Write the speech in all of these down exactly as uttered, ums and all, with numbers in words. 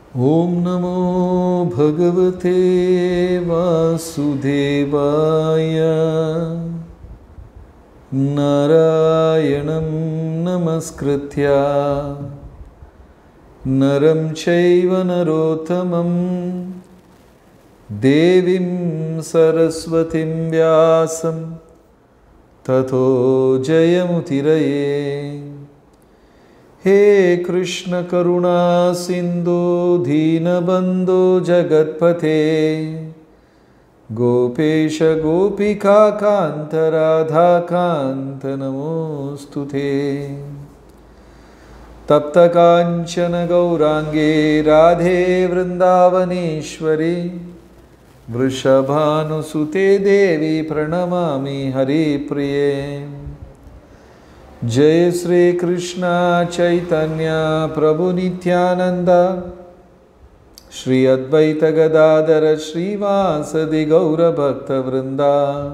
ओम नमो भगवते वासुदेवाय। नारायणं नमस्कृत्य नरं चैव नरोत्तमं देवीं सरस्वतीं व्यासं ततो जयमुदीरये। हे कृष्ण करुणा सिंधु दीनबंधु जगत्पते गोपेश गोपिका कांत राधा कांत नमोस्तुते। तप्त कांचन गौरांगे राधे वृंदावनेश्वरी वृषभानुसुते देवी प्रणमामि हरिप्रिये। जय श्री कृष्ण चैतन्य प्रभु नित्यानंद श्री अद्वैत गदाधर श्रीवासदि गौर भक्त वृंदा।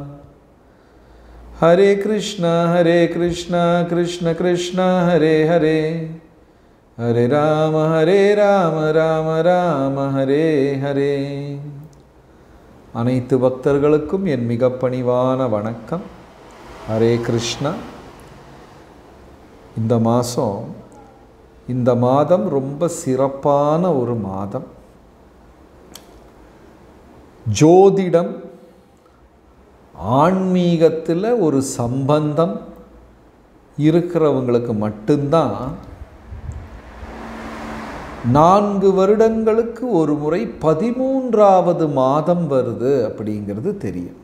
हरे कृष्ण हरे कृष्ण कृष्ण कृष्ण हरे हरे हरे राम हरे राम राम राम हरे हरे। அனைத்து பக்தர்களுக்கும் என் மிக பணிவான வணக்கம். ஹரே கிருஷ்ணா. இந்த மாதம் இந்த மாதம் ரொம்ப சிறப்பான ஒரு மாதம். ஜோதிடம் ஆன்மீகத்தில் ஒரு சம்பந்தம் இருக்கிறவங்களுக்கு மட்டும்தான் நான்கு வருடங்களுக்கு ஒரு முறை பதிமூன்றாவது மாதம் வருது அப்படிங்கிறது தெரியும்.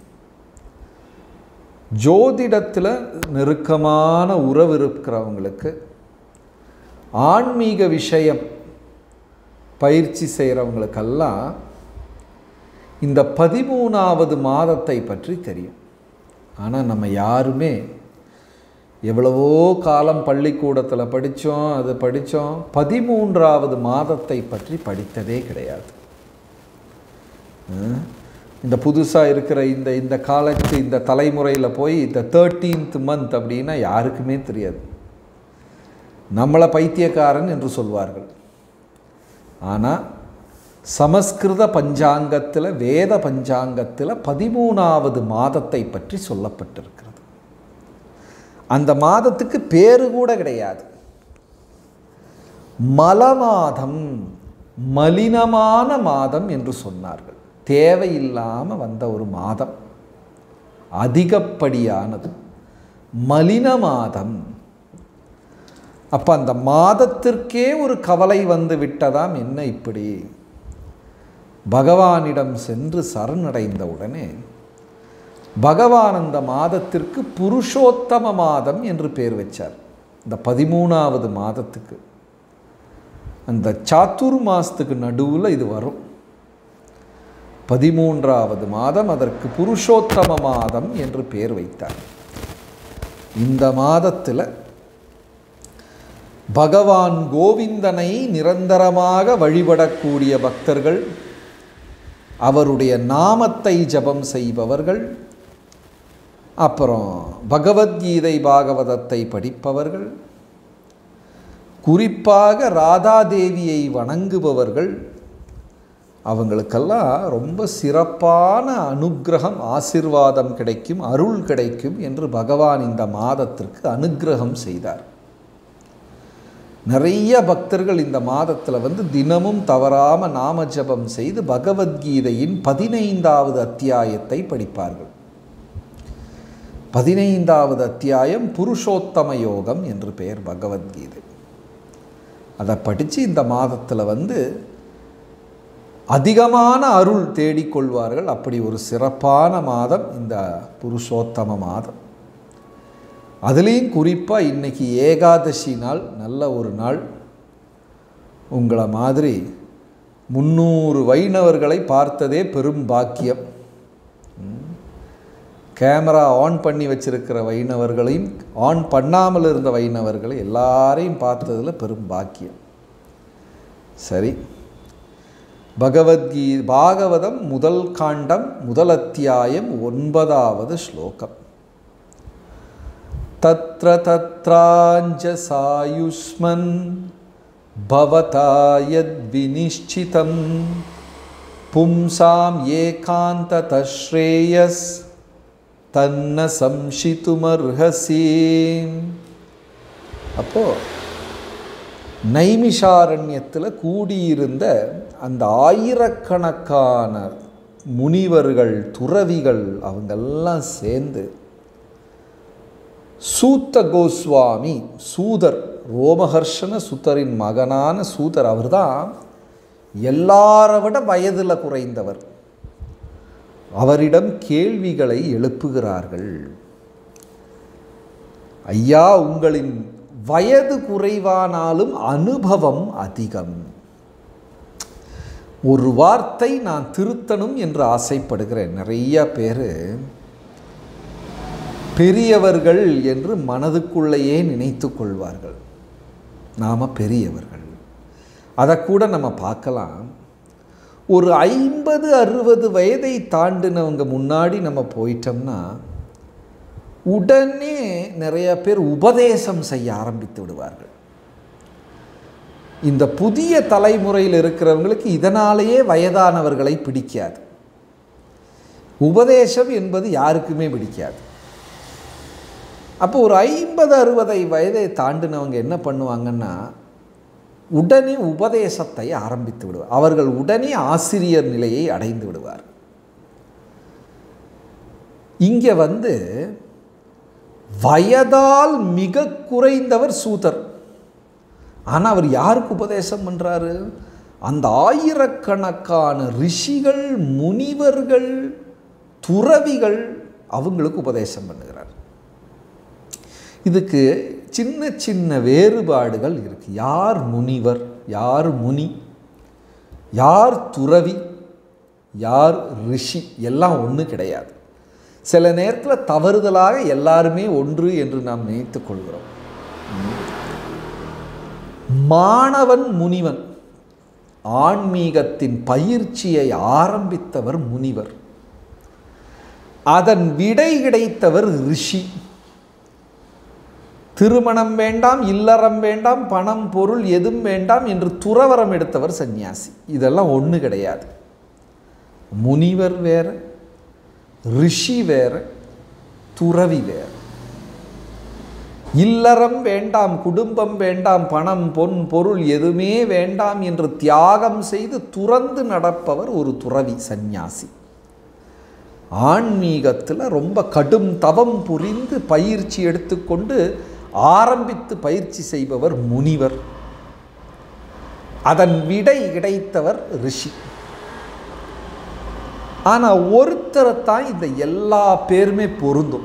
ஜோதிடத்தில் நெருக்கமான உறவு இருக்கிறவங்களுக்கு, ஆன்மீக விஷயம் பயிற்சி செய்கிறவங்களுக்கெல்லாம் இந்த பதிமூணாவது மாதத்தை பற்றி தெரியும். ஆனால் நம்ம யாருமே எவ்வளவோ காலம் பள்ளிக்கூடத்தில் படித்தோம், அது படித்தோம், பதிமூன்றாவது மாதத்தை பற்றி படித்ததே கிடையாது. இந்த புதுசாக இருக்கிற இந்த இந்த காலத்து இந்த தலைமுறையில் போய் இந்த தேர்ட்டீன்த் மந்த் அப்படின்னா யாருக்குமே தெரியாது. நம்மளை பைத்தியக்காரன் என்று சொல்வார்கள். ஆனால் சமஸ்கிருத பஞ்சாங்கத்தில், வேத பஞ்சாங்கத்தில் பதிமூணாவது மாதத்தை பற்றி சொல்லப்பட்டிருக்கிறது. அந்த மாதத்துக்கு பேரு கூட கிடையாது. மலமாதம், மலினமான மாதம் என்று சொன்னார்கள். தேவையில்லாமல் வந்த ஒரு மாதம், அதிகப்படியானது, மலின மாதம். அப்போ அந்த மாதத்திற்கே ஒரு கவலை வந்து விட்டதாம். என்ன இப்படி? பகவானிடம் சென்று சரணடைந்த உடனே பகவான் அந்த மாதத்திற்கு புருஷோத்தம மாதம் என்று பெயர் வச்சார். இந்த பதிமூணாவது மாதத்துக்கு, அந்த சாத்துர் மாசத்துக்கு நடுவில் இது வரும். பதிமூன்றாவது மாதம், அதற்கு புருஷோத்தம மாதம் என்று பெயர் வைத்தார். இந்த மாதத்தில் பகவான் கோவிந்தனை நிரந்தரமாக வழிபடக்கூடிய பக்தர்கள், அவருடைய நாமத்தை ஜபம் செய்பவர்கள், அப்புறம் பகவத்கீதை பாகவதத்தை படிப்பவர்கள், குறிப்பாக ராதாதேவியை வணங்குபவர்கள், அவங்களுக்கெல்லாம் ரொம்ப சிறப்பான அனுக்கிரகம், ஆசீர்வாதம் கிடைக்கும், அருள் கிடைக்கும் என்று பகவான் இந்த மாதத்திற்கு அனுக்கிரகம் செய்தார். நிறைய பக்தர்கள் இந்த மாதத்தில் வந்து தினமும் தவறாமல் நாம ஜபம் செய்து பகவத்கீதையின் பதினைந்தாவது அத்தியாயத்தை படிப்பார்கள். பதினைந்தாவது அத்தியாயம் புருஷோத்தம யோகம் என்று பெயர் பகவத்கீதை. அதை படித்து இந்த மாதத்தில் வந்து அதிகமான அருள் தேடிக்கொள்வார்கள். அப்படி ஒரு சிறப்பான மாதம் இந்த புருஷோத்தம மாதம். அதுலேயும் குறிப்பாக இன்றைக்கி ஏகாதசி நாள், நல்ல ஒரு நாள். உங்களை மாதிரி முந்நூறு வைணவர்களை பார்த்ததே பெரும் பாக்கியம். கேமரா ஆன் பண்ணி வச்சிருக்கிற வைணவர்களையும், ஆன் பண்ணாமல் இருந்த வைணவர்களை எல்லாரையும் பார்த்ததில் பெரும் பாக்கியம். சரி, பகவத்கீ பாகவதம் முதல் காண்டம் முதல் அத்தியாயம் ஒன்பதாவது ஸ்லோகம். தத்ர தத்ராஞ்ச சாயுஷ்மன் பவதா யத் விநிஷ்சிதம் பும்சாம் ஏகாந்தத ஸ்ரேயஸ் தன்ன சம்சிதுமர்ஹசி. அப்போ நைமிஷாரண்யத்தில் கூடியிருந்த அந்த ஆயிரக்கணக்கான முனிவர்கள், துறவிகள், அவங்கெல்லாம் சேர்ந்து சூத்த கோஸ்வாமி, சூதர், ரோமஹர்ஷன சுத்தரின் மகனான சூதர், அவர் தான் எல்லாரை விட வயதில் குறைந்தவர். அவரிடம் கேள்விகளை எழுப்புகிறார்கள். ஐயா, உங்களின் வயது குறைவானாலும் அனுபவம் அதிகம். ஒரு வார்த்தை நான் திருத்தணும் என்று ஆசைப்படுகிறேன். நிறைய பேர் பெரியவர்கள் என்று மனதுக்குள்ளேயே நினைத்து கொள்வார்கள். நாம் பெரியவர்கள். அதை கூட நம்ம பார்க்கலாம். ஒரு ஐம்பது அறுபது வயதை தாண்டினவங்க முன்னாடி நம்ம போயிட்டோம்னா உடனே நிறைய பேர் உபதேசம் செய்ய ஆரம்பித்து விடுவார்கள். இந்த புதிய தலைமுறையில் இருக்கிறவங்களுக்கு இதனாலேயே வயதானவர்களை பிடிக்காது. உபதேசம் என்பது யாருக்குமே பிடிக்காது. அப்போ ஒரு ஐம்பது அறுபதை வயதை தாண்டினவங்க என்ன பண்ணுவாங்கன்னா உடனே உபதேசத்தை ஆரம்பித்து விடுவார். அவர்கள் உடனே ஆசிரியர் நிலையை அடைந்து விடுவார். இங்கே வந்து வயதால் மிக குறைந்தவர் சூதர். ஆனால் அவர் யாருக்கு உபதேசம் பண்ணுறாரு? அந்த ஆயிரக்கணக்கான ரிஷிகள், முனிவர்கள், துறவிகள், அவங்களுக்கு உபதேசம் பண்ணுகிறார். இதுக்கு சின்ன சின்ன வேறுபாடுகள் இருக்குது. யார் முனிவர், யார் முனி, யார் துறவி, யார் ரிஷி, எல்லாம் ஒன்று கிடையாது. சில நேரத்தில் தவறுதலாக எல்லாருமே ஒன்று என்று நாம் நினைத்து கொள்கிறோம். மாணவன் முனிவன். ஆன்மீகத்தின் பயிற்சியை ஆரம்பித்தவர் முனிவர். அதன் விடை கிடைத்தவர் ரிஷி. திருமணம் வேண்டாம், இல்லறம் வேண்டாம், பணம் பொருள் எதுவும் வேண்டாம் என்று துறவரம் எடுத்தவர் சந்நியாசி. இதெல்லாம் ஒன்று கிடையாது. முனிவர் வேற, ரிஷி வேற, துறவி வேற. இல்லறம் வேண்டாம், குடும்பம் வேண்டாம், பணம் பொன் பொருள் எதுவுமே வேண்டாம் என்று தியாகம் செய்து துறந்து நடப்பவர் ஒரு துறவி, சந்நியாசி. ஆன்மீகத்தில் ரொம்ப கடும் தவம் புரிந்து பயிற்சி எடுத்துக்கொண்டு ஆரம்பித்து பயிற்சி செய்பவர் முனிவர். அதன் விடை கிடைத்தவர் ரிஷி. ஆனால் ஒருத்தரை தான் இந்த எல்லா பேருமே பொருந்தும்.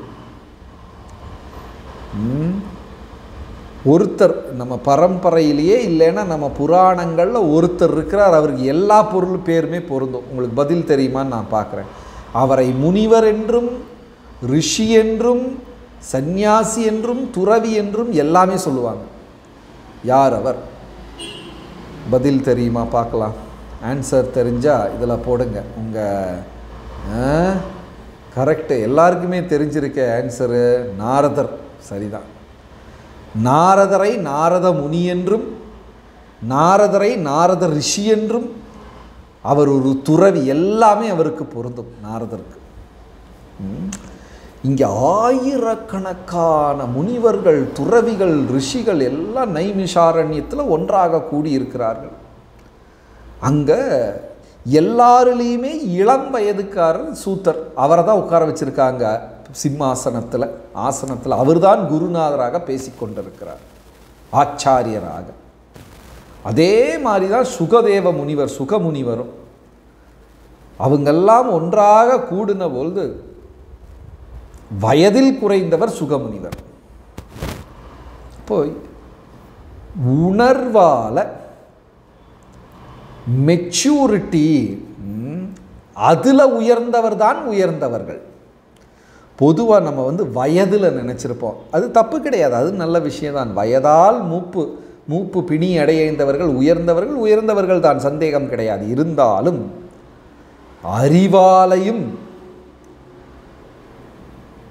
ஒருத்தர் நம்ம பரம்பரையிலேயே இல்லைன்னா நம்ம புராணங்களில் ஒருத்தர் இருக்கிறார், அவருக்கு எல்லா பொருள் பேருமே பொருந்தும். உங்களுக்கு பதில் தெரியுமான்னு நான் பார்க்குறேன். அவரை முனிவர் என்றும், ரிஷி என்றும், சந்நியாசி என்றும், துறவி என்றும் எல்லாமே சொல்லுவாங்க. யார் அவர்? பதில் தெரியுமா பார்க்கலாம். ஆன்சர் தெரிஞ்சால் இதில் போடுங்க. உங்கள் கரெக்டு எல்லாருக்குமே தெரிஞ்சிருக்க ஆன்சரு நாரதர். சரிதான். நாரதரை நாரத முனி என்றும், நாரதரை நாரத ரிஷி என்றும், அவர் ஒரு துறவி, எல்லாமே அவருக்கு பொருந்தும் நாரதருக்கு. இங்கே ஆயிரக்கணக்கான முனிவர்கள், துறவிகள், ரிஷிகள் எல்லாம் நைமிஷாரண்யத்தில் ஒன்றாக கூடியிருக்கிறார்கள். அங்கே எல்லாருலேயுமே இளம் வயதுக்காரர் சூத்தர். அவரை தான் உட்கார வச்சுருக்காங்க சிம்மாசனத்தில், ஆசனத்தில். அவர் தான் குருநாதராக பேசிக்கொண்டிருக்கிறார், ஆச்சாரியராக. அதே மாதிரி தான் சுகதேவ முனிவர், சுகமுனிவரும். அவங்கெல்லாம் ஒன்றாக கூடின பொழுது வயதில் குறைந்தவர் சுகமுனிவர். போய் உணர்வால மெச்சூரிட்டி அதில் உயர்ந்தவர் தான் உயர்ந்தவர்கள். பொதுவாக நம்ம வந்து வயதில் நினச்சிருப்போம். அது தப்பு கிடையாது, அது நல்ல விஷயம்தான். வயதால் மூப்பு மூப்பு பிணி அடைந்தவர்கள் உயர்ந்தவர்கள் உயர்ந்தவர்கள் தான், சந்தேகம் கிடையாது. இருந்தாலும் அறிவாலையும்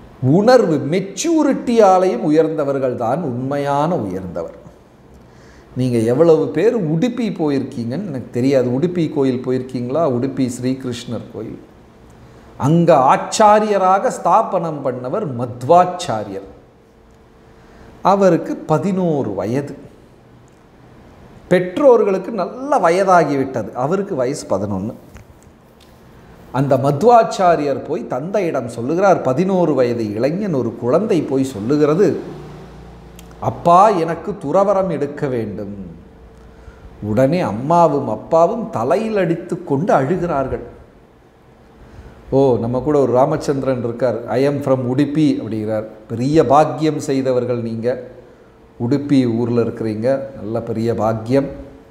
உணர்வு மெச்சூரிட்டியாலையும் உயர்ந்தவர்கள் தான் உண்மையான உயர்ந்தவர். நீங்கள் எவ்வளவு பேர் உடுப்பி போயிருக்கீங்கன்னு எனக்கு தெரியாது. உடுப்பி கோயில் போயிருக்கீங்களா? உடுப்பி ஸ்ரீகிருஷ்ணர் கோயில். அங்கே ஆச்சாரியராக ஸ்தாபனம் பண்ணவர் மத்வாச்சாரியர். அவருக்கு பதினோரு வயது. பெற்றோர்களுக்கு நல்ல வயதாகிவிட்டது, அவருக்கு வயசு பதினொன்று. அந்த மத்வாச்சாரியர் போய் தந்தையிடம் சொல்லுகிறார். பதினோரு வயது இளைஞன் ஒரு குழந்தை போய் சொல்லுகிறது, அப்பா எனக்கு துறவரம் எடுக்க வேண்டும். உடனே அம்மாவும் அப்பாவும் தலையில் அடித்து கொண்டு அழுகிறார்கள். ஓ, நம்ம கூட ஒரு ராமச்சந்திரன் இருக்கார், ஐ எம் ஃப்ரம் உடுப்பி அப்படிங்கிறார். பெரிய பாக்கியம் செய்தவர்கள் நீங்கள், உடுப்பி ஊரில் இருக்கிறீங்க, நல்ல பெரிய பாக்கியம்.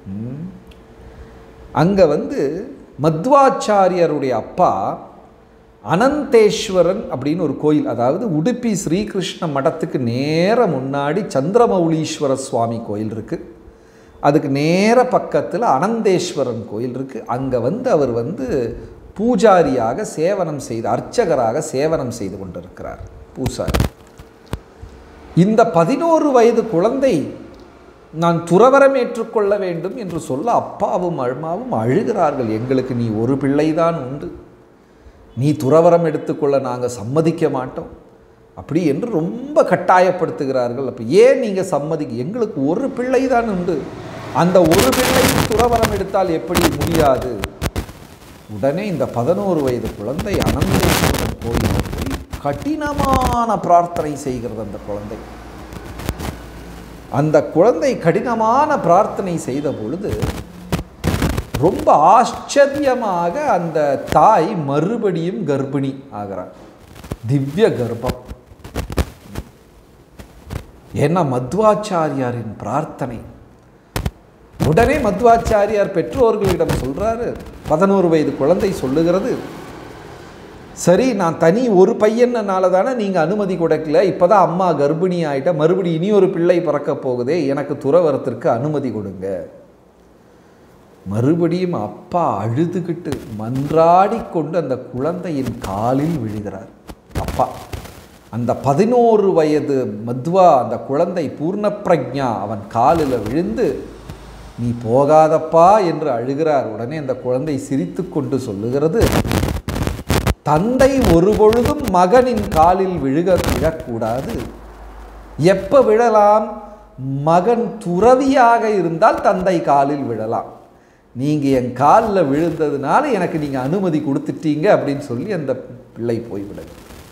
அங்கே வந்து மத்வாச்சாரியருடைய அப்பா அனந்தேஸ்வரன் அப்படின்னு ஒரு கோயில், அதாவது உடுப்பி ஸ்ரீகிருஷ்ண மடத்துக்கு நேர முன்னாடி சந்திரமௌலீஸ்வர சுவாமி கோயில் இருக்குது. அதுக்கு நேர பக்கத்தில் அனந்தேஸ்வரன் கோயில் இருக்குது. அங்கே வந்து அவர் வந்து பூஜாரியாக சேவனம் செய்து, அர்ச்சகராக சேவனம் செய்து கொண்டிருக்கிறார், பூசாரி. இந்த பதினோரு வயது குழந்தை நான் துறவரம் ஏற்றுக்கொள்ள வேண்டும் என்று சொல்ல அப்பாவும் அம்மாவும் அழுகிறார்கள். எங்களுக்கு நீ ஒரு பிள்ளைதான் உண்டு, நீ துறவரம் எடுத்துக்கொள்ள நாங்கள் சம்மதிக்க மாட்டோம் அப்படி என்று ரொம்ப கட்டாயப்படுத்துகிறார்கள். அப்போ ஏன் நீங்கள் சம்மதிக்க? எங்களுக்கு ஒரு பிள்ளை தான் உண்டு, அந்த ஒரு பிள்ளை துறவரம் எடுத்தால் எப்படி முடியாது? உடனே இந்த பதினோரு வயது குழந்தை அனந்தேஸ்வரன் கோயிலில் போய் கடினமான பிரார்த்தனை செய்கிறது. அந்த குழந்தை அந்த குழந்தை கடினமான பிரார்த்தனை செய்த பொழுது ரொம்ப ஆச்சரியமாக அந்த தாய் மறுபடியும் கர்ப்பிணி ஆகிறார். திவ்ய கர்ப்பம். ஏன்னா மத்வாச்சாரியாரின் பிரார்த்தனை. உடனே மத்வாச்சாரியார் பெற்றோர்களிடம் சொல்றாரு. பதினோரு வயது குழந்தை சொல்லுகிறது, சரி நான் தனி ஒரு பையனால தானே நீங்கள் அனுமதி கொடுக்கல, இப்போ தான் அம்மா கர்ப்பிணி ஆகிட்ட, மறுபடியும் இனி ஒரு பிள்ளை பிறக்க போகுதே, எனக்கு துறவரத்திற்கு அனுமதி கொடுங்க. மறுபடியும் அப்பா அழுதுகிட்டு மன்றாடி கொண்டு அந்த குழந்தையின் காலில் விழுகிறார். அப்பா அந்த பதினோரு வயது மத்வா, அந்த குழந்தை பூர்ண பிரக்ஞா, அவன் காலில் விழுந்து நீ போகாதப்பா என்று அழுகிறார். உடனே அந்த குழந்தை சிரித்து கொண்டு சொல்லுகிறது, தந்தை ஒரு பொழுதும் மகனின் காலில் விழுக விழக்கூடாது. எப்போ விழலாம்? மகன் துறவியாக இருந்தால் தந்தை காலில் விழலாம். நீங்கள் என் காலில் விழுந்ததுனால எனக்கு நீங்கள் அனுமதி கொடுத்துட்டீங்க அப்படின்னு சொல்லி அந்த பிள்ளை போய்விடுது.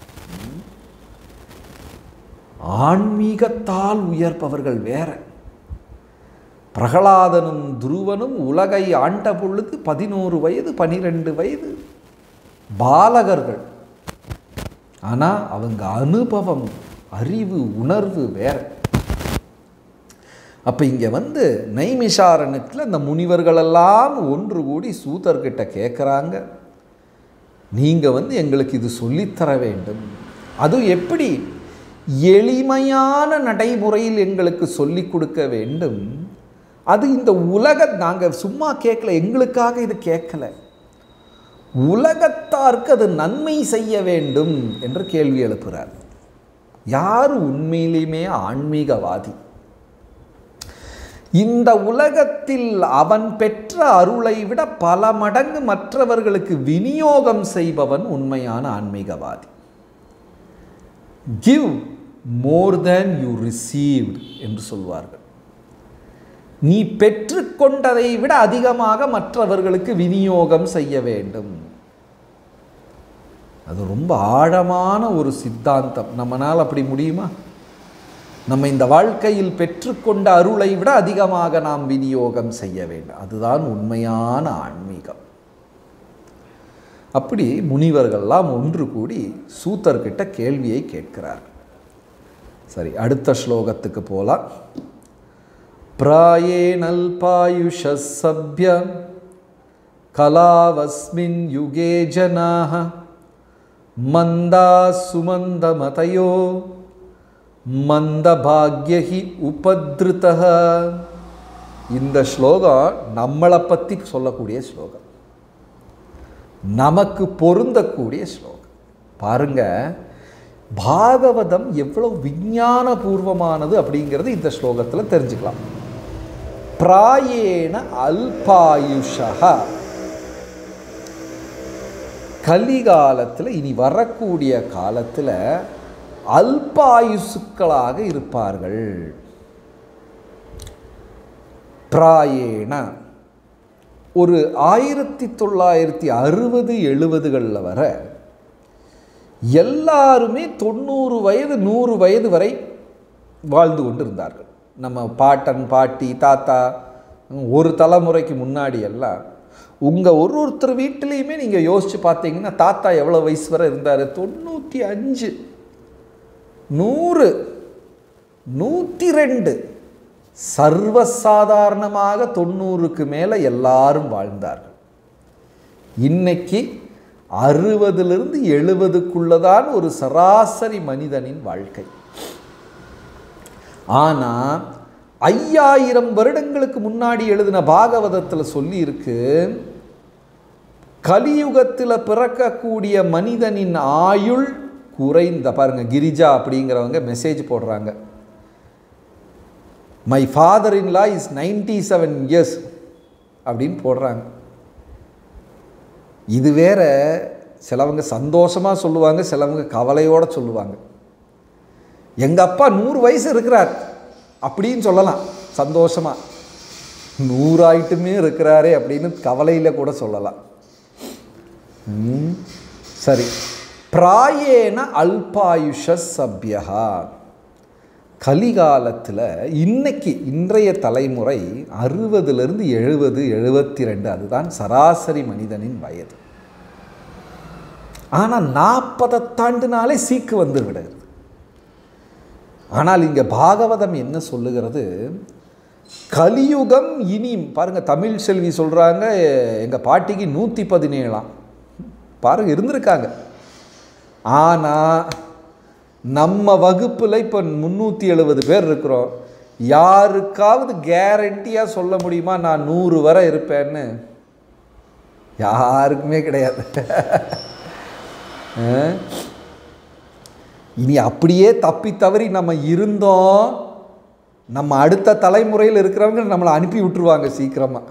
ஆன்மீகத்தால் உயர்ப்பவர்கள் வேற. பிரகலாதனும் துருவனும் உலகை ஆண்ட பொழுது பதினோரு வயது பனிரெண்டு வயது பாலகர்கள். ஆனால் அவங்க அனுபவம், அறிவு, உணர்வு வேற. அப்போ இங்கே வந்து நைமிஷாரண்யத்தில் அந்த முனிவர்களெல்லாம் ஒன்று கூடி சூதர்கிட்ட கேட்குறாங்க, நீங்கள் வந்து எங்களுக்கு இது சொல்லித்தர வேண்டும். அதுவும் எப்படி? எளிமையான நடைமுறையில் எங்களுக்கு சொல்லிக் கொடுக்க வேண்டும். அது இந்த உலக, நாங்கள் சும்மா கேட்கல, எங்களுக்காக இது கேட்கல, உலகத்தாருக்கு அது நன்மை செய்ய வேண்டும் என்று கேள்வி எழுப்புகிறார். யார் உண்மையிலுமே ஆன்மீகவாதி? இந்த உலகத்தில் அவன் பெற்ற அருளை விட பல மடங்கு மற்றவர்களுக்கு விநியோகம் செய்பவன் உண்மையான ஆன்மீகவாதி. Give more than you received என்று சொல்வார்கள். நீ பெற்றுக்கொண்டதை விட அதிகமாக மற்றவர்களுக்கு விநியோகம் செய்ய வேண்டும். அது ரொம்ப ஆழமான ஒரு சித்தாந்தம். நம்மளால் அப்படி முடியுமா? நம்ம இந்த வாழ்க்கையில் பெற்றுக்கொண்ட அருளை விட அதிகமாக நாம் விநியோகம் செய்ய வேண்டும். அதுதான் உண்மையான ஆன்மீகம். அப்படி முனிவர்கள்லாம் ஒன்று கூடி சூத்தர்கிட்ட கேள்வியை கேட்கிறார். சரி, அடுத்த ஸ்லோகத்துக்கு போலாம். பிராயேனல்பாயுஷ சப்ய கலாவஸ்மின் யுகே ஜனாஹ மந்தா சுமந்தமதயோ மந்தபாக்யஹி உபத்ருதஹ. இந்த ஸ்லோகம் நம்மளை பற்றி சொல்லக்கூடிய ஸ்லோகம், நமக்கு பொருந்தக்கூடிய ஸ்லோகம். பாருங்க, பாகவதம் எவ்வளவு விஞ்ஞான பூர்வமானது அப்படிங்கிறது இந்த ஸ்லோகத்தில் தெரிஞ்சுக்கலாம். பிராயேண அல்பாயுஷா. கலிகாலத்தில், இனி வரக்கூடிய காலத்தில் அல்பாயுசுக்களாக இருப்பார்கள். பிராயேண ஒரு ஆயிரத்தி தொள்ளாயிரத்தி அறுபது எழுபதுகளில் வர எல்லாருமே தொண்ணூறு வயது நூறு வயது வரை வாழ்ந்து கொண்டு இருந்தார்கள். நம்ம பாட்டன் பாட்டி தாத்தா ஒரு தலைமுறைக்கு முன்னாடி எல்லாம் உங்கள் ஒரு ஒருத்தர் வீட்டிலையுமே நீங்கள் யோசித்து பார்த்தீங்கன்னா தாத்தா எவ்வளோ வயசு வரை இருந்தார்? தொண்ணூற்றி அஞ்சு, நூறு, நூற்றி ரெண்டு, சர்வசாதாரணமாக தொண்ணூறுக்கு மேலே எல்லாரும் வாழ்ந்தார்கள். இன்னைக்கு அறுபதுலேருந்து எழுபதுக்குள்ளதான் ஒரு சராசரி மனிதனின் வாழ்க்கை. ஆனால் ஐயாயிரம் வருடங்களுக்கு முன்னாடி எழுதின பாகவதத்தில் சொல்லி இருக்கு, கலியுகத்தில் பிறக்கக்கூடிய மனிதனின் ஆயுள் குறைந்த, பாருங்க கிரிஜா அப்படிங்கிறவங்க மெசேஜ் போடுறாங்க, my father in law is ninety seven years அப்படின்னு போடுறாங்க. இது வேற, சிலவங்க சந்தோஷமாக சொல்லுவாங்க, சிலவங்க கவலையோடு சொல்லுவாங்க. எங்கள் அப்பா நூறு வயசு இருக்கிறார் அப்படின்னு சொல்லலாம் சந்தோஷமாக, நூறாயிட்டுமே இருக்கிறாரே அப்படின்னு கவலையில் கூட சொல்லலாம். சரி, பிராயேண அல்பாயுஷ சப்யா. கலிகாலத்தில் இன்னைக்கு இன்றைய தலைமுறை அறுபதுலேருந்து எழுபது எழுபத்தி ரெண்டு, அதுதான் சராசரி மனிதனின் வயது. ஆனால் நாற்பதை தாண்டினாலே சீக்கு வந்து விடுகிறது. ஆனால் இங்கே பாகவதம் என்ன சொல்லுகிறது? கலியுகம் இனி, பாருங்க தமிழ் செல்வி சொல்கிறாங்க, எங்கள் பாட்டிக்கு நூற்றி பதினேழாம் பாருங்க இருந்திருக்காங்க. ஆனால் நம்ம வகுப்பில் இப்போ முந்நூற்றி எழுபது பேர் இருக்கிறோம். யாருக்காவது கேரண்டியாக சொல்ல முடியுமா நான் நூறு வரை இருப்பேன்னு? யாருக்குமே கிடையாது. இனி அப்படியே தப்பி தவறி நம்ம இருந்தோம், நம்ம அடுத்த தலைமுறையில் இருக்கிறவங்க நம்மளை அனுப்பி விட்டுருவாங்க சீக்கிரமாக.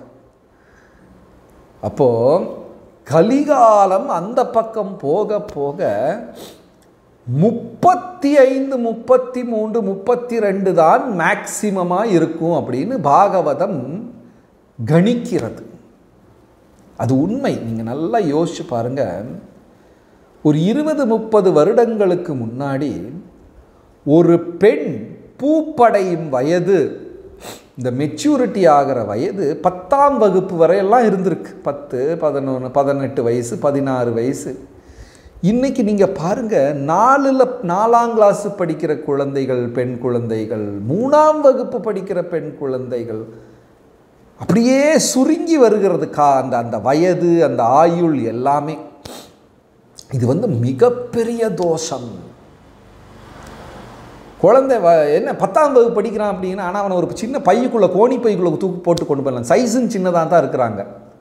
அப்போது கலிகாலம் அந்த பக்கம் போக போக முப்பத்தி ஐந்து முப்பத்தி மூன்று முப்பத்தி ரெண்டு தான் மேக்சிமமாக இருக்கும் அப்படின்னு பாகவதம் கணிக்கிறது. அது உண்மை. நீங்கள் நல்லா யோசிச்சு பாருங்கள். ஒரு இருபது முப்பது வருடங்களுக்கு முன்னாடி ஒரு பெண் பூப்படையும் வயது, இந்த மெச்சூரிட்டி ஆகிற வயது பத்தாம் வகுப்பு வரையெல்லாம் இருந்திருக்கு. பத்து பதினொன்று பதினெட்டு வயசு பதினாறு வயசு. இன்றைக்கி நீங்கள் பாருங்கள், நாலில் நாலாம் கிளாஸு படிக்கிற குழந்தைகள், பெண் குழந்தைகள், மூணாம் வகுப்பு படிக்கிற பெண் குழந்தைகள் அப்படியே சுருங்கி வருகிறது. கா அந்த அந்த வயது, அந்த ஆயுள் எல்லாமே. இது வந்து மிகப்பெரிய தோஷம். குழந்தை வ என்ன பத்தாம் வகுப்பு படிக்கிறான் அப்படின்னா, ஆனால் அவனை ஒரு சின்ன பைக்குள்ளே, கோணி பைக்குள்ளே தூக்கி போட்டு கொண்டு போகலாம். சைஸுன்னு சின்னதாக தான் இருக்கிறாங்க.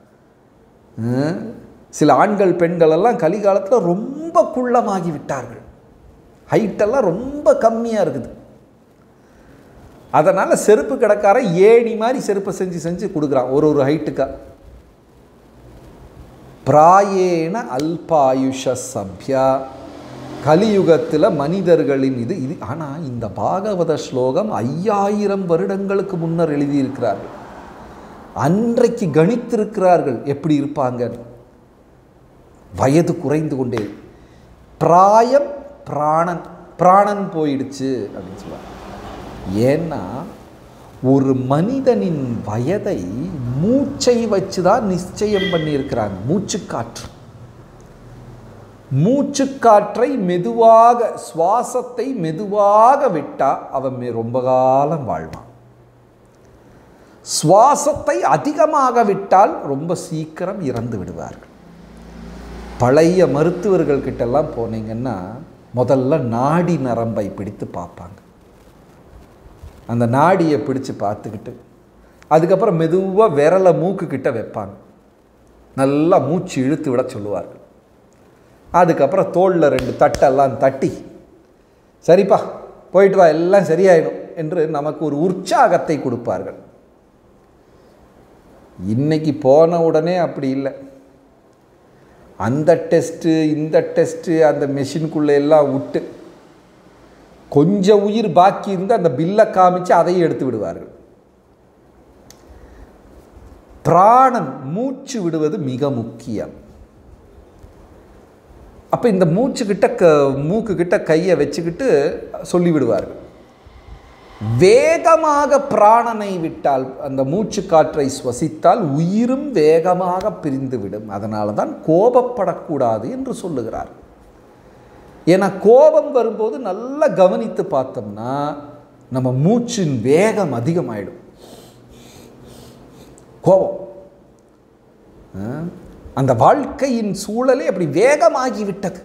சில ஆண்கள் பெண்கள் எல்லாம் கலிகாலத்தில் ரொம்ப குள்ளமாகி விட்டார்கள். ஹைட்டெல்லாம் ரொம்ப கம்மியாக இருக்குது. அதனால் செருப்பு கடைக்கார ஏணி மாதிரி செருப்பை செஞ்சு செஞ்சு கொடுக்குறான் ஒரு ஒரு ஹைட்டுக்கா. பிராயேண அல்பாயுஷ சப்யா. கலியுகத்தில் மனிதர்களின் இது இது ஆனால் இந்த பாகவத ஸ்லோகம் ஐயாயிரம் வருடங்களுக்கு முன்னர் எழுதியிருக்கிறார்கள். அன்றைக்கு கணித்திருக்கிறார்கள் எப்படி இருப்பாங்க. வயது குறைந்து கொண்டே, பிராயம் பிராணன், பிராணன் போயிடுச்சு அப்படின்னு சொல்லுவாங்க. ஏன்னா ஒரு மனிதனின் வயதை மூச்சை வச்சு தான் நிச்சயம் பண்ணியிருக்கிறாங்க. மூச்சுக்காற்று, மூச்சுக்காற்றை மெதுவாக, சுவாசத்தை மெதுவாக விட்டால் அவன் ரொம்ப காலம் வாழ்வான். சுவாசத்தை அதிகமாக விட்டால் ரொம்ப சீக்கிரம் இறந்து விடுவார்கள். பழைய மருத்துவர்கள் கிட்டெல்லாம் போனீங்கன்னா முதல்ல நாடி நரம்பை பிடித்து பார்ப்பாங்க. அந்த நாடியை பிடிச்சு பார்த்துக்கிட்டு அதுக்கப்புறம் மெதுவாக விரலை மூக்கு கிட்ட வைப்பாங்க. நல்லா மூச்சு இழுத்து விட சொல்லுவார்கள். அதுக்கப்புறம் தோளில் ரெண்டு தட்டெல்லாம் தட்டி, சரிப்பா போயிட்டு வா எல்லாம் சரியாயிடும் என்று நமக்கு ஒரு உற்சாகத்தை கொடுப்பார்கள். இன்னைக்கு போன உடனே அப்படி இல்லை. அந்த டெஸ்ட்டு இந்த டெஸ்ட்டு அந்த மெஷினுக்குள்ளே எல்லாம் விட்டு கொஞ்சம் உயிர் பாக்கி இருந்து அந்த பில்லை காமிச்சு அதையும் எடுத்து விடுவார்கள். பிராணன் மூச்சு விடுவது மிக முக்கியம். அப்போ இந்த மூச்சு கிட்ட க மூக்கு கிட்ட கையை வச்சுக்கிட்டு சொல்லிவிடுவார்கள். வேகமாக பிராணனை விட்டால், அந்த மூச்சு காற்றை சுவசித்தால் உயிரும் வேகமாக பிரிந்துவிடும். அதனால தான் கோபப்படக்கூடாது என்று சொல்லுகிறார். ஏன்னா கோபம் வரும்போது நல்லா கவனித்து பார்த்தோம்னா நம்ம மூச்சின் வேகம் அதிகமாயிடும். கோபம் அந்த வாழ்க்கையின் சூழலே அப்படி வேகமாகிவிட்டது.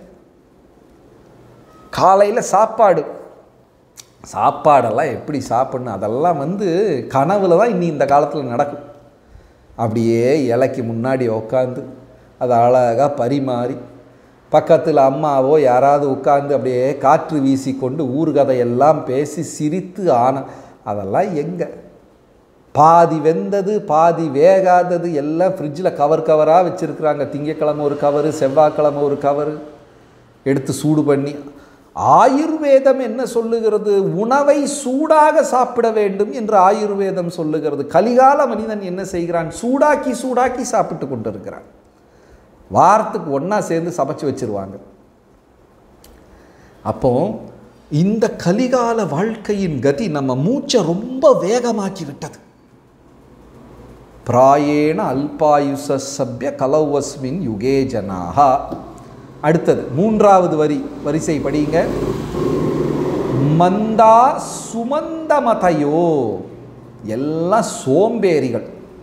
காலையில் சாப்பாடு சாப்பாடெல்லாம் எப்படி சாப்பிடணும் அதெல்லாம் வந்து கனவுல தான் இன்னி இந்த காலத்தில் நடக்கும். அப்படியே இலைக்கு முன்னாடி உட்காந்து அதை அழகாக பரிமாறி பக்கத்தில் அம்மாவோ யாராவது உட்காந்து அப்படியே காற்று வீசி கொண்டு ஊர்கதையெல்லாம் பேசி சிரித்து ஆன அதெல்லாம் எங்கே? பாதி வெந்தது பாதி வேகாதது எல்லாம் ஃப்ரிட்ஜில் கவர் கவராக வச்சுருக்குறாங்க. திங்கக்கிழமை ஒரு கவரு, செவ்வாய்க்கிழமை ஒரு கவரு எடுத்து சூடு பண்ணி. ஆயுர்வேதம் என்ன சொல்லுகிறது? உணவை சூடாக சாப்பிட வேண்டும் என்று ஆயுர்வேதம் சொல்லுகிறது. கலிகால மனிதன் என்ன செய்கிறான்? சூடாக்கி சூடாக்கி சாப்பிட்டு கொண்டு இருக்கிறான். வாரத்துக்கு ஒன்றா சேர்ந்து சமைச்சு வச்சிருவாங்க. அப்போ இந்த கலிகால வாழ்க்கையின் கதி நம்ம மூச்சை ரொம்ப வேகமாக்கி விட்டது. பிராயேண அல்பாயுச சப்ய கலௌவஸ்மின் யுகே ஜனாஹா. அடுத்தது மூன்றாவது வரி வரிசை படிங்க. மந்தா சுமந்தமதையோ, எல்லாம் சோம்பேறிகள்.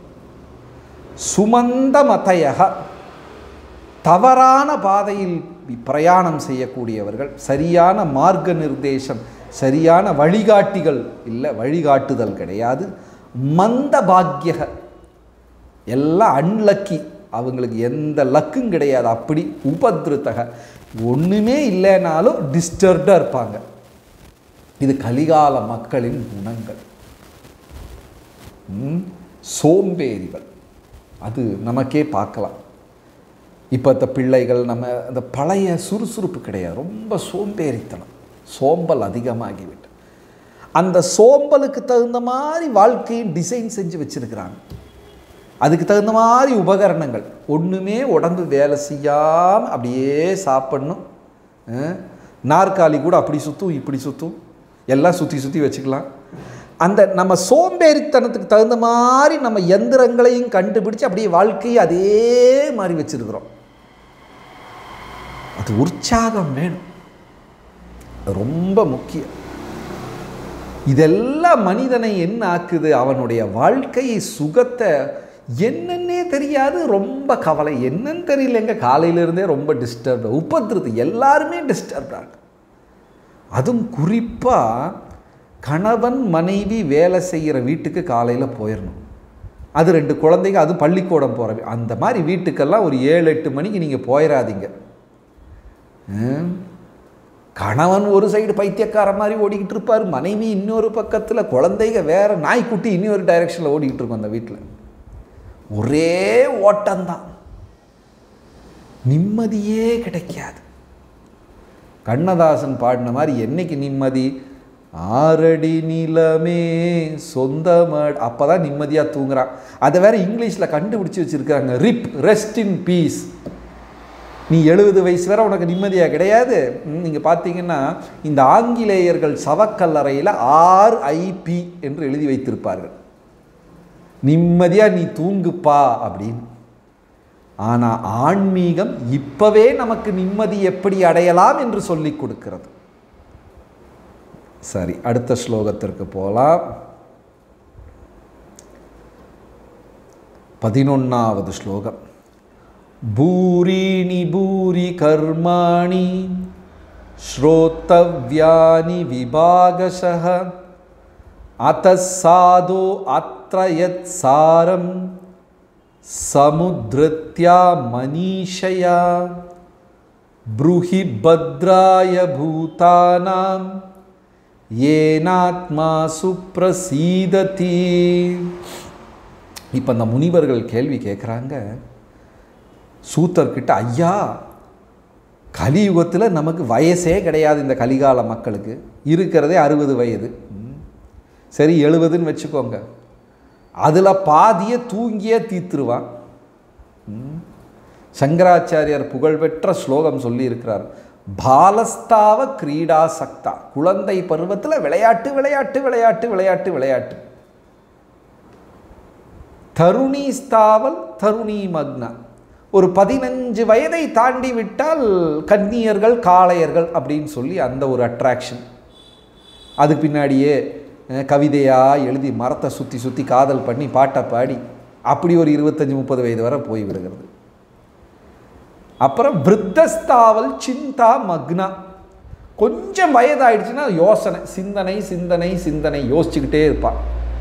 சுமந்தமதையக, தவறான பாதையில் பிரயாணம் செய்யக்கூடியவர்கள். சரியான மார்க்க நிர்தேசம், சரியான வழிகாட்டிகள் இல்லை, வழிகாட்டுதல் கிடையாது. மந்த பாக்கியக, எல்லாம் அன்லக்கி, அவங்களுக்கு எந்த லக்கும் கிடையாது. அப்படி உபதிருத்தக, ஒன்றுமே இல்லைனாலும் டிஸ்டர்ப்டாக இருப்பாங்க. இது கலிகால மக்களின் குணங்கள். சோம்பேறிகள் அது நமக்கே பார்க்கலாம். இப்போ இந்த பிள்ளைகள் நம்ம அந்த பழைய சுறுசுறுப்பு கிடையாது, ரொம்ப சோம்பேறித்தனம், சோம்பல் அதிகமாகிவிட்டு அந்த சோம்பலுக்கு தகுந்த மாதிரி வாழ்க்கையின் டிசைன் செஞ்சு வச்சுருக்கிறாங்க. அதுக்கு தகுந்த மாதிரி உபகரணங்கள், ஒன்றுமே உடம்பு வேலை செய்யாமல் அப்படியே சாப்பிட்ணும். நாற்காலி கூட அப்படி சுற்றும் இப்படி சுற்றும், எல்லாம் சுற்றி சுற்றி வச்சுக்கலாம். அந்த நம்ம சோம்பேறித்தனத்துக்கு தகுந்த மாதிரி நம்ம எந்திரங்களையும் கண்டுபிடிச்சு அப்படியே வாழ்க்கையை அதே மாதிரி வச்சுருக்கிறோம். அது உற்சாகம் வேணும், ரொம்ப முக்கியம். இதெல்லாம் மனிதனை என்ன ஆக்குது? அவனுடைய வாழ்க்கையை சுகத்தை என்னன்னே தெரியாது, ரொம்ப கவலை, என்னன்னு தெரியலங்க. காலையிலிருந்தே ரொம்ப டிஸ்டர்ப், உபத்திருது, எல்லாருமே டிஸ்டர்ப்டாக. அதுவும் குறிப்பாக கணவன் மனைவி வேலை செய்கிற வீட்டுக்கு காலையில் போயிடணும். அது ரெண்டு குழந்தைங்க, அது பள்ளிக்கூடம் போகிற அந்த மாதிரி வீட்டுக்கெல்லாம் ஒரு ஏழு எட்டு மணிக்கு நீங்கள் போயிடாதீங்க. கணவன் ஒரு சைடு பைத்தியக்கார மாதிரி ஓடிக்கிட்டு இருப்பார், மனைவி இன்னொரு பக்கத்தில், குழந்தைங்க வேறு, நாய்க்குட்டி இன்னொரு டைரெக்ஷனில் ஓடிக்கிட்டு இருக்கும் அந்த வீட்டில். ஒரே ஓட்டம்தான், நிம்மதியே கிடைக்காது. கண்ணதாசன் பாடின மாதிரி என்னைக்கு நிம்மதி? ஆறடி நிலமே சொந்தமட், அப்போ தான் நிம்மதியாக தூங்குறான். அதை வேற இங்கிலீஷில் கண்டுபிடிச்சி வச்சுருக்காங்க, ரிப், ரெஸ்ட் இன் பீஸ். நீ எழுபது வயசு வேற உனக்கு நிம்மதியாக கிடையாது. நீங்கள் பார்த்தீங்கன்னா இந்த ஆங்கிலேயர்கள் சவக்கல்லறையில் ஆர்ஐபி என்று எழுதி வைத்திருப்பார்கள், நிம்மதியாக நீ தூங்குப்பா அப்படின்னு. ஆனால் ஆன்மீகம் இப்பவே நமக்கு நிம்மதி எப்படி அடையலாம் என்று சொல்லி கொடுக்கிறது. சரி, அடுத்த ஸ்லோகத்திற்கு போகலாம். பதினொன்னாவது ஸ்லோகம். பூரீணி பூரி கர்மாணி ஸ்ரோத்தவ்யானி விபாகசஹ அத்தசாதோ அத்ரயத் சாரம் சமுத்ருத்யா மனீஷயா ப்ரூஹி பத்ராய பூதானாம் ஏனாத்மா சுப்ரசீததி. இப்போ அந்த முனிவர்கள் கேள்வி கேட்குறாங்க சூத்தர்கிட்ட, ஐயா கலியுகத்தில் நமக்கு வயசே கிடையாது, இந்த கலிகால மக்களுக்கு இருக்கிறதே அறுபது வயது, சரி எழுபதுன்னு வச்சுக்கோங்க, அதில் பாதியை தூங்கியே தீத்துருவான். சங்கராச்சாரியார் புகழ்பெற்ற ஸ்லோகம் சொல்லியிருக்கிறார், பாலஸ்தாவ கிரீடா சக்தா, குழந்தை பருவத்தில் விளையாட்டு விளையாட்டு விளையாட்டு விளையாட்டு விளையாட்டு, தருணி ஸ்தாவல் தருணி மக்னா, ஒரு பதினஞ்சு வயதை தாண்டி விட்டால் கன்னியர்கள் காளையர்கள் அப்படின்னு சொல்லி அந்த ஒரு அட்ராக்ஷன். அதுக்கு பின்னாடியே கவிதையாக எழுதி மரத்தை சுற்றி சுற்றி காதல் பண்ணி பாட்டை பாடி அப்படி ஒரு இருபத்தஞ்சி முப்பது வயது வரை போய் விடுகிறது. அப்புறம் விருத்தஸ்தாவல் சிந்தா மக்னா, கொஞ்சம் வயதாயிடுச்சுன்னா யோசனை, சிந்தனை சிந்தனை சிந்தனை யோசிச்சுக்கிட்டே இருப்பான்.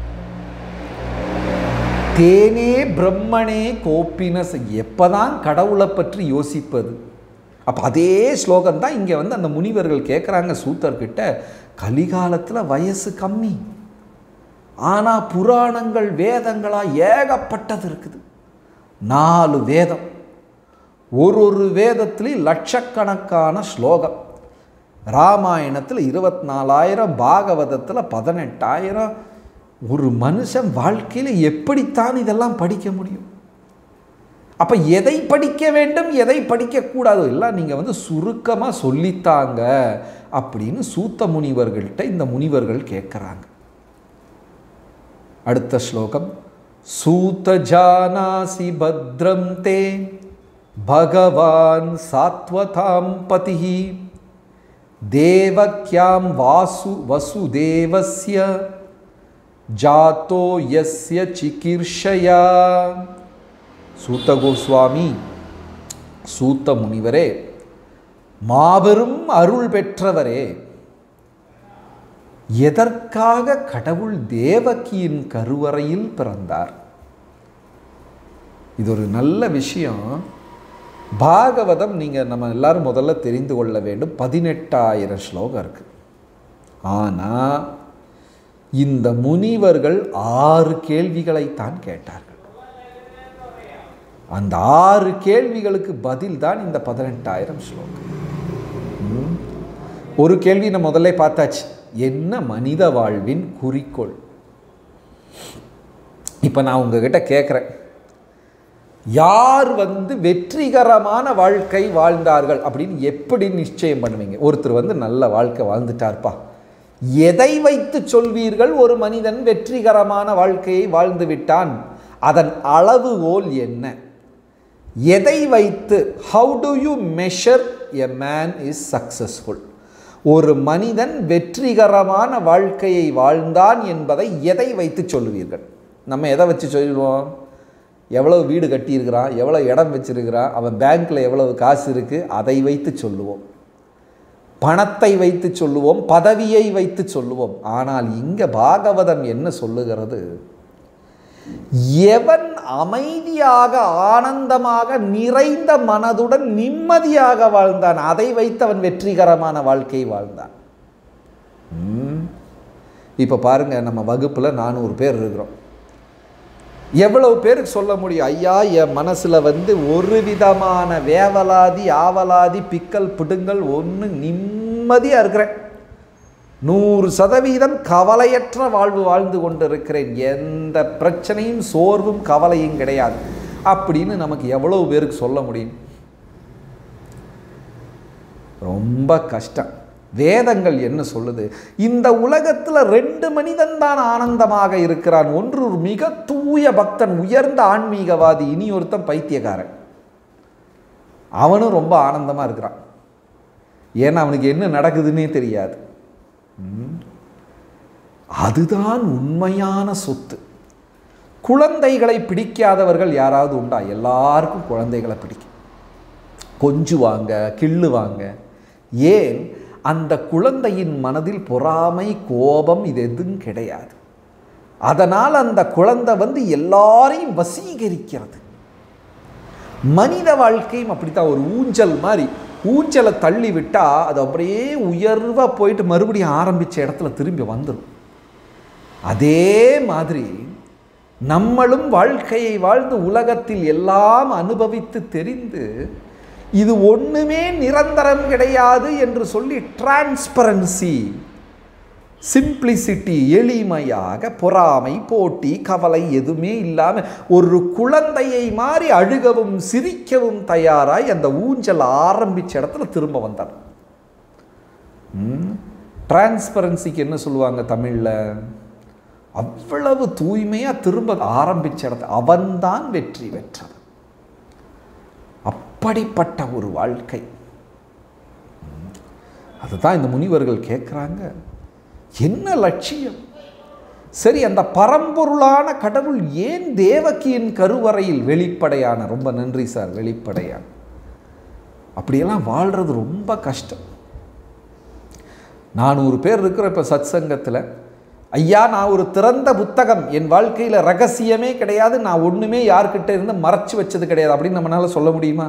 தேனே பிரம்மனே கோப்பினஸ், எப்போதான் கடவுளை பற்றி யோசிப்பது? அப்போ அதே ஸ்லோகம் தான் இங்கே வந்து அந்த முனிவர்கள் கேட்குறாங்க சூத்தர்கிட்ட, கலிகாலத்தில் வயசு கம்மி, ஆனால் புராணங்கள் வேதங்களாக ஏகப்பட்டது இருக்குது. நாலு வேதம், ஒரு ஒரு வேதத்துலேயும் லட்சக்கணக்கான ஸ்லோகம். ராமாயணத்தில் இருபத்தி நாலாயிரம், பாகவதத்தில் பதினெட்டாயிரம். ஒரு மனுஷன் வாழ்க்கையில் எப்படித்தான் இதெல்லாம் படிக்க முடியும்? அப்போ எதை படிக்க வேண்டும் எதை படிக்கக்கூடாது எல்லாம் நீங்கள் வந்து சுருக்கமாக சொல்லித்தாங்க அப்படின்னு சூத்த முனிவர்கள்ட்ட இந்த முனிவர்கள் கேட்குறாங்க. அடுத்த ஸ்லோகம், சூத ஜானாசி பத்ரம் தே பகவான் சாத்வதாம் பதிஹி தேவக்யாம் வாசு வசுதேவஸ்ய ஜாத்தோ யஸ்ய சிகிர்ஷயா. சூத்த கோஸ்வாமி, சூத்த முனிவரே, மாபெரும் அருள் பெற்றவரே, எதற்காக கடவுள் தேவகியின் கருவறையில் பிறந்தார்? இது ஒரு நல்ல விஷயம். பாகவதம் நீங்கள் நம்ம எல்லாரும் முதல்ல தெரிந்து கொள்ள வேண்டும், பதினெட்டாயிரம் ஸ்லோகம் இருக்குது. ஆனால் இந்த முனிவர்கள் ஆறு கேள்விகளைத்தான் கேட்டார்கள். அந்த ஆறு கேள்விகளுக்கு பதில் தான் இந்த பதினெட்டாயிரம் ஸ்லோகம். ஒரு கேள்வி நம்ம முதல்ல பார்த்தாச்சு, என்ன மனித வாழ்வின் குறிக்கோள்? இப்போ நான் உங்ககிட்ட கேட்குறேன், யார் வந்து வெற்றிகரமான வாழ்க்கை வாழ்ந்தார்கள் அப்படின்னு எப்படி நிச்சயம் பண்ணுவீங்க? ஒருத்தர் வந்து நல்ல வாழ்க்கை வாழ்ந்துட்டார்ப்பா, எதை வைத்து சொல்வீர்கள் ஒரு மனிதன் வெற்றிகரமான வாழ்க்கையை வாழ்ந்து விட்டான்? அதன் அளவுகோல் என்ன? எதை வைத்து, how do you measure a man is successful? ஒரு மனிதன் வெற்றிகரமான வாழ்க்கையை வாழ்ந்தான் என்பதை எதை வைத்து சொல்லுவீர்கள்? நம்ம எதை வச்சு சொல்லுவோம்? எவ்வளவு வீடு கட்டியிருக்கிறான், எவ்வளோ இடம் வச்சிருக்கிறான், அவன் பேங்க்கில் எவ்வளவு காசு இருக்குது, அதை வைத்து சொல்லுவோம். பணத்தை வைத்து சொல்லுவோம், பதவியை வைத்து சொல்லுவோம். ஆனால் இங்கே பாகவதம் என்ன சொல்லுகிறது? எவன் அமைதியாக ஆனந்தமாக நிறைந்த மனதுடன் நிம்மதியாக வாழ்ந்தான், அதை வைத்து அவன் வெற்றிகரமான வாழ்க்கை வாழ்ந்தான். இப்போ பாருங்க, நம்ம வகுப்பில் நானூறு பேர் இருக்கிறோம். எவ்வளவு பேருக்கு சொல்ல முடியும், ஐயா என் மனசில் வந்து ஒரு விதமான வேவலாதி ஆவலாதி பிக்கல் பிடுங்கல் ஒன்று, நிம்மதியாக இருக்கிறேன், நூறு சதவீதம் கவலையற்ற வாழ்வு வாழ்ந்து கொண்டு இருக்கிறேன், எந்த பிரச்சனையும் சோர்வும் கவலையும் கிடையாது அப்படின்னு நமக்கு எவ்வளவு பேருக்கு சொல்ல முடியும்? ரொம்ப கஷ்டம். வேதங்கள் என்ன சொல்லுது? இந்த உலகத்தில் ரெண்டு மனிதன் தான் ஆனந்தமாக இருக்கிறான். ஒன்று ஒரு மிக தூய பக்தன், உயர்ந்த ஆன்மீகவாதி, இனி ஒருத்தன் பைத்தியக்காரன். அவனும் ரொம்ப ஆனந்தமாக இருக்கிறான், ஏன்னா அவனுக்கு என்ன நடக்குதுன்னே தெரியாது. அதுதான் உண்மையான சொத்து. குழந்தைகளை பிடிக்காதவர்கள் யாராவது உண்டா? எல்லாருக்கும் குழந்தைகளை பிடிக்கும், கொஞ்சுவாங்க, கிள்ளுவாங்க. ஏன்? அந்த குழந்தையின் மனதில் பொறாமை, கோபம் இது எதுவும் கிடையாது. அதனால் அந்த குழந்தை வந்து எல்லாரையும் வசீகரிக்கிறது. மனித வாழ்க்கையும் அப்படித்தான், ஒரு ஊஞ்சல் மாதிரி. ஊஞ்சலை தள்ளி விட்டால் அது அப்படியே உயர்வாக போயிட்டு மறுபடியும் ஆரம்பித்த இடத்துல திரும்பி வந்துடும். அதே மாதிரி நம்மளும் வாழ்க்கையை வாழ்ந்து உலகத்தில் எல்லாம் அனுபவித்து தெரிந்து இது ஒன்றுமே நிரந்தரம் கிடையாது என்று சொல்லி டிரான்ஸ்பரன்சி, சிம்பிளிசிட்டி, எளிமையாக பொறாமை, போட்டி, கவலை எதுவுமே இல்லாமல் ஒரு குழந்தையை மாறி அழுகவும் சிரிக்கவும் தயாராய் அந்த ஊஞ்சல் ஆரம்பித்த இடத்துல திரும்ப வந்தார். டிரான்ஸ்பரன்சிக்கு என்ன சொல்லுவாங்க தமிழில்? அவ்வளவு தூய்மையாக திரும்ப ஆரம்பித்த இடத்துல அவன்தான் வெற்றி பெற்றவன். அப்படிப்பட்ட ஒரு வாழ்க்கை. அதுதான் இந்த முனிவர்கள் கேட்குறாங்க, என்ன லட்சியம்? சரி, அந்த பரம்பொருளான கடவுள் ஏன் தேவகியின் கருவறையில் வெளிப்படையான, ரொம்ப நன்றி சார், வெளிப்படையான அப்படியெல்லாம் வாழ்கிறது ரொம்ப கஷ்டம். நானூறு பேர் இருக்கிற இப்போ சத் சங்கத்தில், ஐயா நான் ஒரு திறந்த புத்தகம், என் வாழ்க்கையில் ரகசியமே கிடையாது, நான் ஒன்றுமே யார்கிட்ட இருந்து மறைச்சி வச்சது கிடையாது அப்படின்னு நம்மளால் சொல்ல முடியுமா?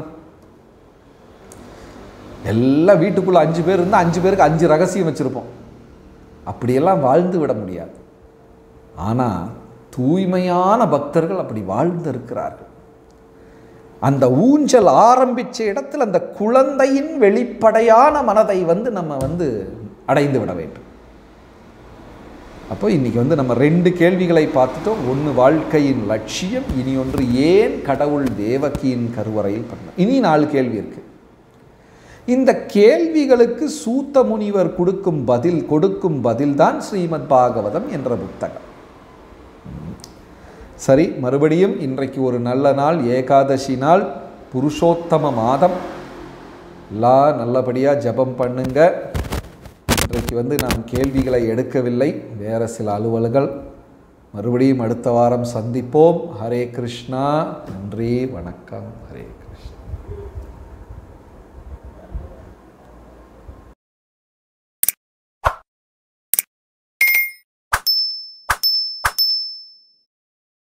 எல்லாம் வீட்டுக்குள்ளே அஞ்சு பேர் இருந்தால் அஞ்சு பேருக்கு அஞ்சு ரகசியம் வச்சுருப்போம். அப்படியெல்லாம் வாழ்ந்து விட முடியாது. ஆனால் தூய்மையான பக்தர்கள் அப்படி வாழ்ந்து இருக்கிறார்கள். அந்த ஊஞ்சல் ஆரம்பித்த இடத்துல அந்த குழந்தையின் வெளிப்படையான மனதை வந்து நம்ம வந்து அடைந்து விட வேண்டும். அப்போ இன்றைக்கி வந்து நம்ம ரெண்டு கேள்விகளை பார்த்துட்டோம். ஒன்று வாழ்க்கையின் லட்சியம், இனி ஒன்று ஏன் கடவுள் தேவகியின் கருவறையில் பண்ண. இனி நாலு கேள்வி இருக்குது. இந்த கேள்விகளுக்கு சூத்த முனிவர் கொடுக்கும் பதில் கொடுக்கும் பதில்தான் ஸ்ரீமத் பாகவதம் என்ற புத்தகம். சரி, மறுபடியும் இன்றைக்கு ஒரு நல்ல நாள், ஏகாதசி நாள், புருஷோத்தம மாதம். எல்லாம் நல்லபடியாக ஜபம் பண்ணுங்க. இன்றைக்கு வந்து நாம் கேள்விகளை எடுக்கவில்லை, வேறு சில அலுவல்கள். மறுபடியும் அடுத்த வாரம் சந்திப்போம். ஹரே கிருஷ்ணா. நன்றி, வணக்கம். ஹரே கிருஷ்ணா.